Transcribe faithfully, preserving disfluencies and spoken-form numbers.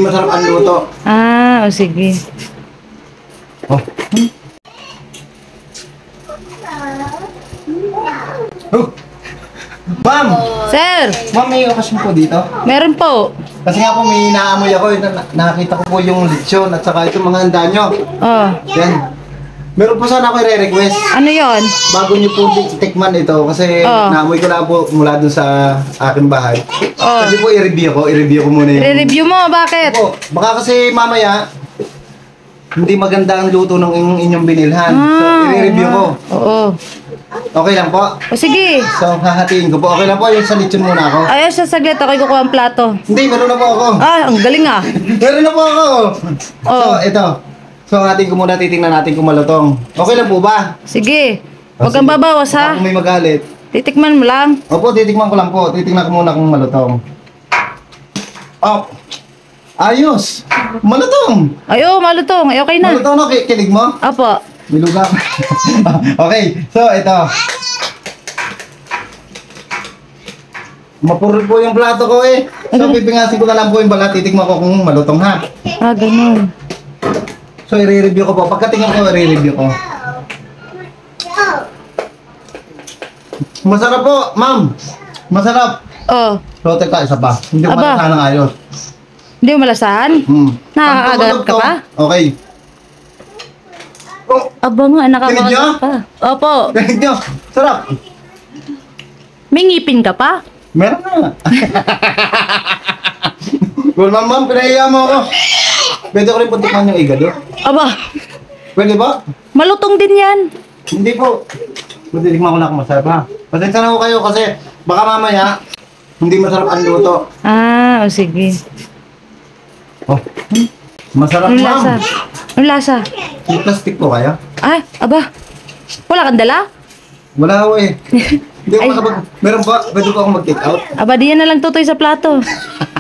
masarap ang luto. Ah, o sige. Oh. Oh. Ma'am! Sir, Ma'am, may okasyon po dito. meron po. Kasi nga po may naamoy ako. eh, Na, nakakita ko po yung lechon at saka itong mga handa nyo. Oh, Yan. Meron po sana ako i-request. ano yon? Bago nyo po di- tikman ito kasi Oh. naamoy ko lang po mula dun sa aking bahay. Oh. Kasi po i-review ko. I-review ko muna yung... Re-review mo, bakit? Po, baka kasi mamaya hindi maganda ang luto ng inyong, inyong binilhan. So, Ah, i-review ko. Oo. Okay lang po. O sige. So, hahatiin ko po. Okay lang po yung sa lechon muna ako. Ayos sa saglit, ako'y kukuha ang plato. Hindi, meron na po ako. Ah, ang galing ah. Meron na po ako. Oh. So, ito. So, hahatiin ko muna, titingnan natin kung malutong. Okay lang po ba? Sige. Oh, Huwag kang sige. babawas Baka ha. kung may magalit. Titikman mo lang. Opo, titikman ko lang po. Titingnan ko muna kung malutong. Oh. Ayos. Malutong. Ayo, malutong. Ay, okay na. Malutong na. Ki- Kilig mo? Apo. Miluga. Okay. So, ito. Mapurot po yung plato ko eh. So, pipingasin ko na lang po yung balat. Titikman ko kung malutong ha. Ah, ganun. So, i-review ko po. Pagkatingin ko, i-review ko. Masarap po, ma'am. Masarap. Oh, So, teka, isa pa. Hindi ko Aba. malasahan ng ayos. hindi mo malasahan? Hmm. Nakakagat ka pa? Okay. Oh, Aba nga, Kinig nakakagat niyo? pa. Opo. galing nyo. Sarap. May ngipin ka pa? Meron na. Well, ma'am, ma'am, pinahiya mo ako. Pwede ko rin puntikan yung igado. Aba, Pwede ba? malutong din yan. Hindi po. Pwede tignan ko lang kung masarap ha. Pasensya na ko kayo kasi baka mamaya hindi masarap ang luto. Ah, o sige. Oh. Masarap, Anong lasa? ma'am. Anong lasa? May plastic po kayo? Ay, aba. Wala kang dala? Wala ko eh. Hindi ko Ay. makapag... Meron ba? Pwede po ako mag-take out? Aba, diyan na lang tutoy sa plato.